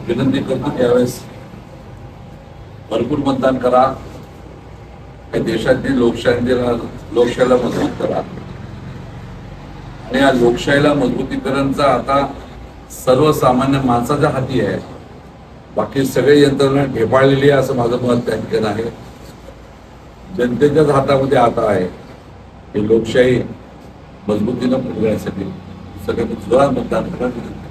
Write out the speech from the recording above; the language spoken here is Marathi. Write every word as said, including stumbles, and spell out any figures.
विनंती करतो त्यावेळेस भरपूर मतदान करा, या देशातली लोकशाहीला लोकशाहीला मजबूत करा आणि या लोकशाहीला मजबूतीकरणचा आता सर्वसामान्य माणसाच्या हाती आहे. बाकी सगळे यंत्रणा ढेपाळलेली आहे असं माझं मत त्या ठिकाणी आहे. जनतेच्याच हातामध्ये आता आहे ही लोकशाही मजबूतीनं पुढे जाण्यासाठी सगळ्यांनी जोरात मतदान करा.